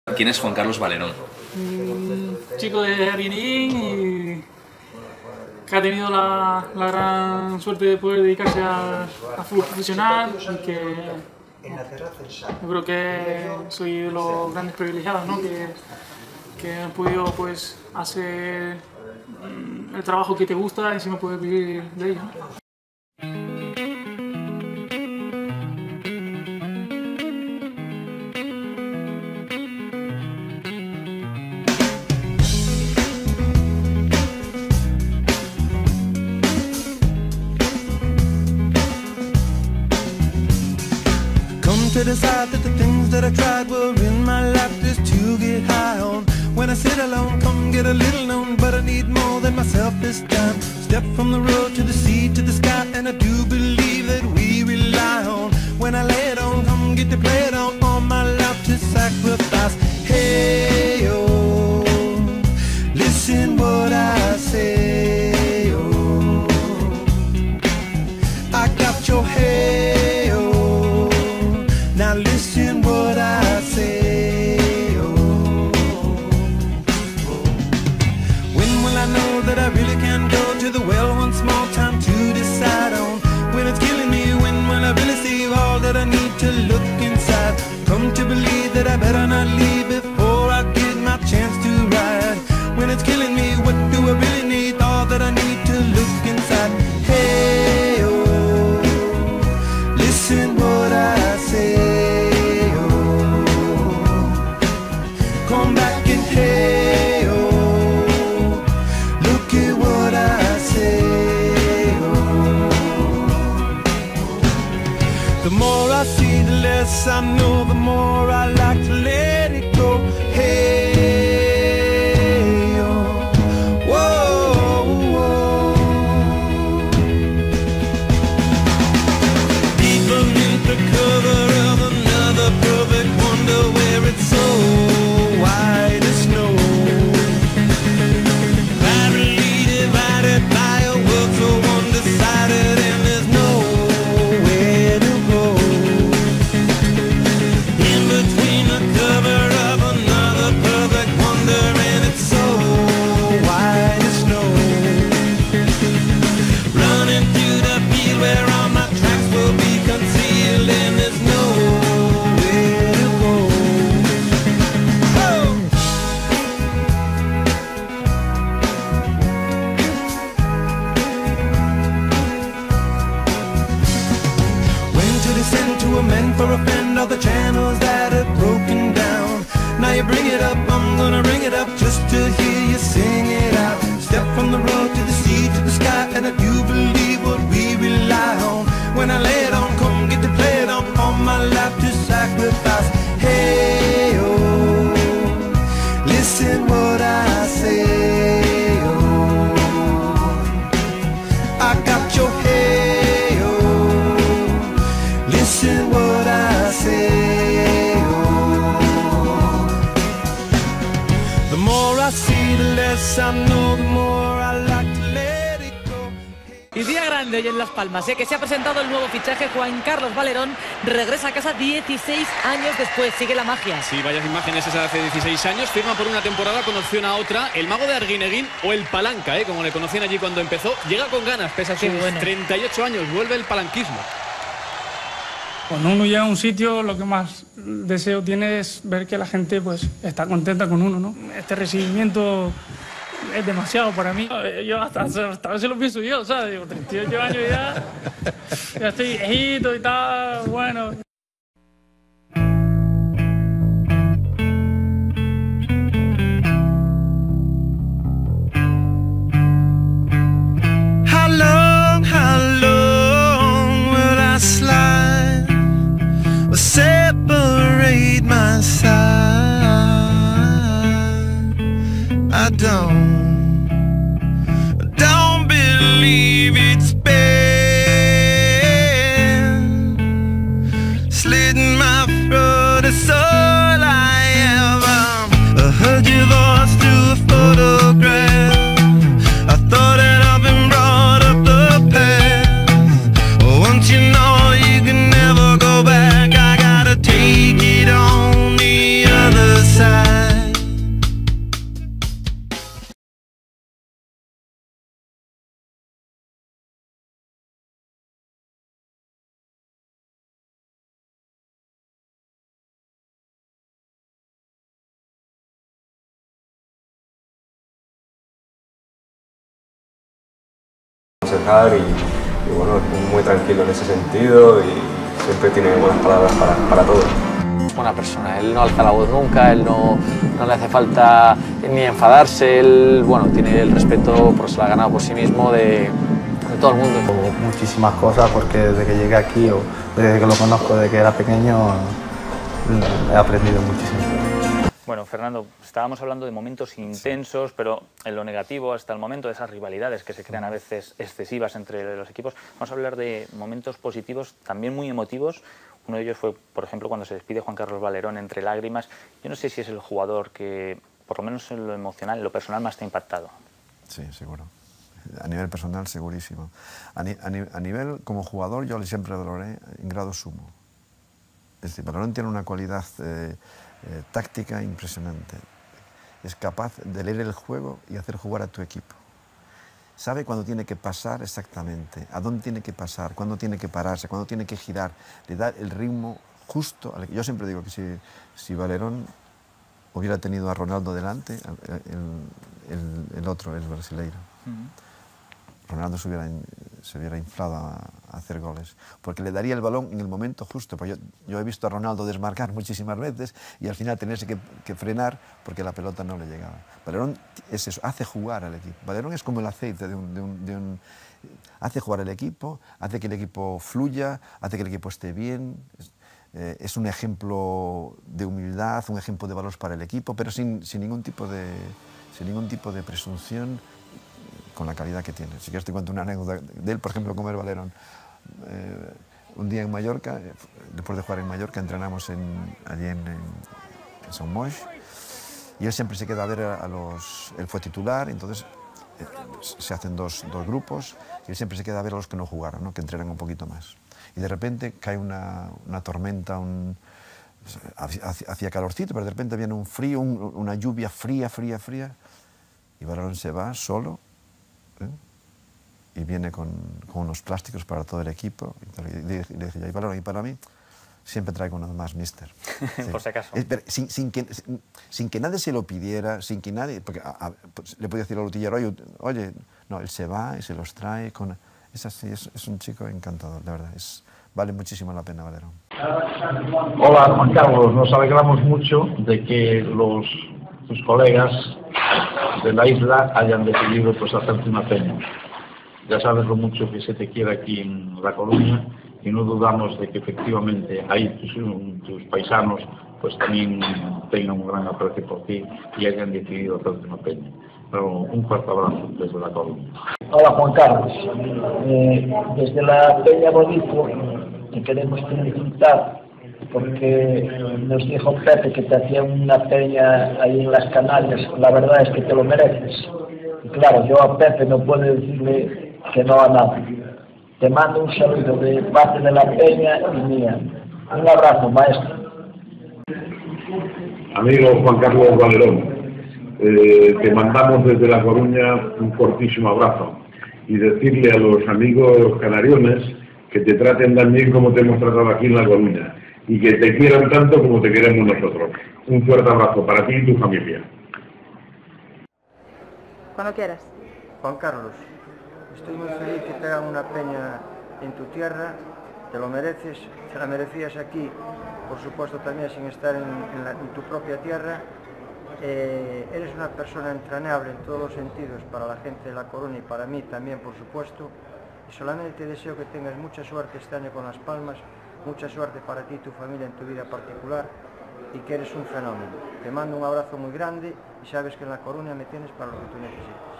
¿Quién es Juan Carlos Valerón? Un chico de Arguineguín y que ha tenido la gran suerte de poder dedicarse al fútbol profesional y que yo creo que soy de los grandes privilegiados, ¿no? que han podido pues, hacer el trabajo que te gusta y encima poder vivir de ello, ¿no? To decide that the things that I tried were in my life just to get high on. When I sit alone, come get a little known, but I need more than myself this time. Step from the road to the sea to the sky, and I do believe that we rely on. When I lay it on, come get to play it on, all my life to sacrifice. Hey, oh, listen what I say, oh, I got your hey. Now listen what I say, oh, oh. When will I know that I really can go to the well one small time to decide on? When it's killing me, when will I really see all that I need to look inside? Come to believe that I better not leave before I get my chance to ride. When it's killing me, what do I really need? All that I need to look inside. Hey, oh, listen what I say. Come back and hey, oh, look at what I say, oh. The more I see, the less I know, the more I like to let it go. Hey, oh, whoa, whoa. Deep beneath the cover of another perfect wonder where it's so white as snow, badly divided by a world so undecided, and there's nowhere to go. In between the cover of another perfect wonder, and it's so white as snow. Running through the field where all my tracks will be concealed, and there's nowhere to go. To amend for a friend all the channels that have broken down. Now you bring it up, I'm gonna ring it up just to hear you sing it out. Step from the road to the sea to the sky, and I do believe what we rely on. When I lay it on, come get to play it on, all my life to sacrifice. Hey, oh, listen what I say, oh, I got your hey, oh, listen what I say, oh. The more I see, the less I know, the more I like to let it go. Y día grande hoy en Las Palmas, que se ha presentado el nuevo fichaje. Juan Carlos Valerón regresa a casa 16 años después, sigue la magia. Sí, varias imágenes esas de hace 16 años, firma por una temporada con opción a otra, el mago de Arguineguín o el palanca, como le conocían allí cuando empezó, llega con ganas, pese a sus 38 años, vuelve el palanquismo. Cuando uno llega a un sitio, lo que más deseo tiene es ver que la gente pues, está contenta con uno, ¿no? Este recibimiento es demasiado para mí. Yo hasta a veces lo pienso yo, ¿sabes? Digo, 38 años ya estoy viejito y tal, bueno. How long will I slide or separate my side? I don't believe it's been slitting my throat is all I ever heard your voice through a photograph. I thought that I've been brought up the past. Once you know you can never go back, I gotta take it on the other side. aconsejar y bueno, es muy tranquilo en ese sentido y siempre tiene buenas palabras para todos. Es buena persona, él no alza la voz nunca, él no le hace falta ni enfadarse, él bueno, tiene el respeto, pues se lo ha ganado por sí mismo de todo el mundo. Muchísimas cosas porque desde que llegué aquí o desde que lo conozco, desde que era pequeño, he aprendido muchísimo. Bueno, Fernando, estábamos hablando de momentos intensos, pero en lo negativo hasta el momento, de esas rivalidades que se crean a veces excesivas entre los equipos. Vamos a hablar de momentos positivos, también muy emotivos. Uno de ellos fue, por ejemplo, cuando se despide Juan Carlos Valerón entre lágrimas. Yo no sé si es el jugador que, por lo menos en lo emocional, en lo personal, más te ha impactado. Sí, seguro. A nivel personal, segurísimo. A nivel como jugador, yo siempre valoré en grado sumo. Es decir, Valerón tiene una cualidad táctica impresionante. Es capaz de leer el juego y hacer jugar a tu equipo. Sabe cuándo tiene que pasar exactamente, a dónde tiene que pasar, cuándo tiene que pararse, cuándo tiene que girar. Le da el ritmo justo. Yo siempre digo que si Valerón hubiera tenido a Ronaldo delante, el otro, el brasileiro, Ronaldo se hubiera inflado a hacer goles, porque le daría el balón en el momento justo. Pues yo he visto a Ronaldo desmarcar muchísimas veces y al final tenerse que frenar porque la pelota no le llegaba. Valerón es eso, hace jugar al equipo. Valerón es como el aceite hace jugar al equipo, hace que el equipo fluya, hace que el equipo esté bien. Es un ejemplo de humildad, un ejemplo de valores para el equipo, pero sin ningún tipo de presunción, con la calidad que tiene. Si quieres te cuento una anécdota de él, por ejemplo, como el Valerón. Un día en Mallorca, después de jugar en Mallorca, entrenamos allí en Son Moix, y él siempre se queda a ver él fue titular, entonces se hacen dos grupos, y él siempre se queda a ver a los que no jugaron, ¿no? Que entrenan un poquito más. Y de repente cae una tormenta, hacía calorcito, pero de repente viene un frío, una lluvia fría, y Valerón se va solo, y viene con unos plásticos para todo el equipo, y le decía, Valerón, y para mí, siempre traigo uno más, mister. Sí. Por si acaso. Sin que nadie se lo pidiera, sin que nadie, porque pues, le podía decir al utillero, oye, no, él se va y se los trae, es así, es un chico encantador, la verdad, vale muchísimo la pena Valerón. Hola Juan Carlos, nos alegramos mucho de que tus colegas de la isla hayan decidido pues hacerte una peña. Ya sabes lo mucho que se te quiere aquí en La Coruña y no dudamos de que efectivamente ahí tus paisanos pues también tengan un gran aprecio por ti y hayan decidido hacerte una peña. Pero un fuerte abrazo desde La Coruña. Hola Juan Carlos, desde la Peña Bonito te queremos felicitar porque nos dijo Pepe que te hacía una peña ahí en las Canarias. La verdad es que te lo mereces. Y claro, yo a Pepe no puedo decirle que no a nada. Te mando un saludo de parte de la peña y mía. Un abrazo, maestro. Amigo Juan Carlos Valerón, te mandamos desde La Coruña un fortísimo abrazo y decirle a los amigos canariones que te traten también como te hemos tratado aquí en La Coruña y que te quieran tanto como te queremos nosotros. Un fuerte abrazo para ti y tu familia. Cuando quieras. Juan Carlos, estoy muy feliz que te hagan una peña en tu tierra, te lo mereces, te la merecías aquí, por supuesto también sin estar en tu propia tierra. Eres una persona entrañable en todos los sentidos para la gente de La Coruña y para mí también, por supuesto. Y solamente te deseo que tengas mucha suerte este año con Las Palmas, mucha suerte para ti y tu familia en tu vida particular y que eres un fenómeno. Te mando un abrazo muy grande y sabes que en La Coruña me tienes para lo que tú necesites.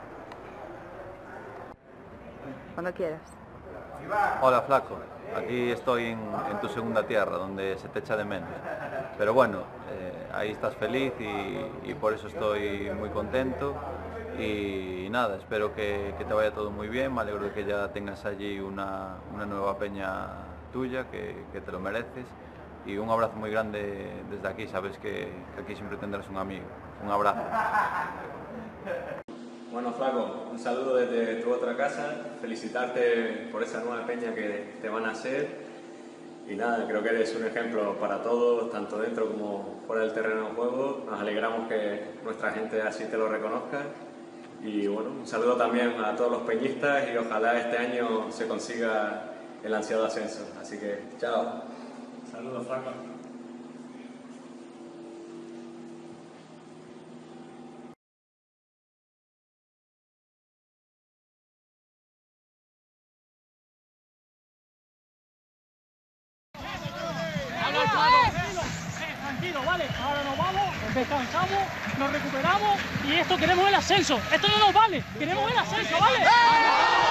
Cuando quieras. Hola Flaco, aquí estoy en tu segunda tierra, donde se te echa de menos. Pero bueno, ahí estás feliz y por eso estoy muy contento. Y nada, espero que te vaya todo muy bien, me alegro de que ya tengas allí una nueva peña tuya, que te lo mereces. Y un abrazo muy grande desde aquí, sabes que aquí siempre tendrás un amigo. Un abrazo. Bueno, Flaco, un saludo desde tu otra casa, felicitarte por esa nueva peña que te van a hacer y nada, creo que eres un ejemplo para todos, tanto dentro como fuera del terreno de juego. Nos alegramos que nuestra gente así te lo reconozca Y bueno, un saludo también a todos los peñistas y ojalá este año se consiga el ansiado ascenso. Así que, chao. Saludos, Flaco. Tranquilo, vale, ahora nos vamos, descansamos, nos recuperamos y esto queremos el ascenso. Esto no nos vale, queremos el ascenso, ¿vale?